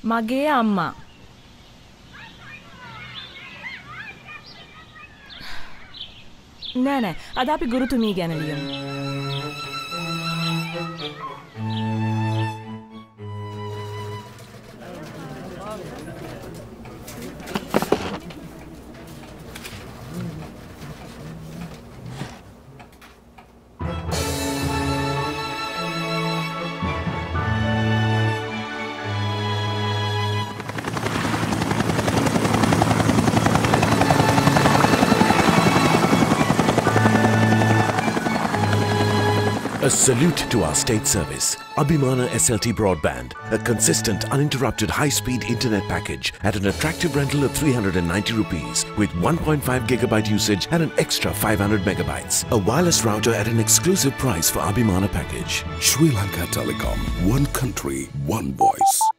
මගේ අම්මා. නෑ නෑ අද අපි ගුරුතුමී ගැන ලියමු. A salute to our state service, ABHIMAANA SLT Broadband, a consistent, uninterrupted high-speed internet package at an attractive rental of 390 rupees with 1.5 gigabyte usage and an extra 500 megabytes. A wireless router at an exclusive price for ABHIMAANA package. Lanka Telecom, one country, one voice.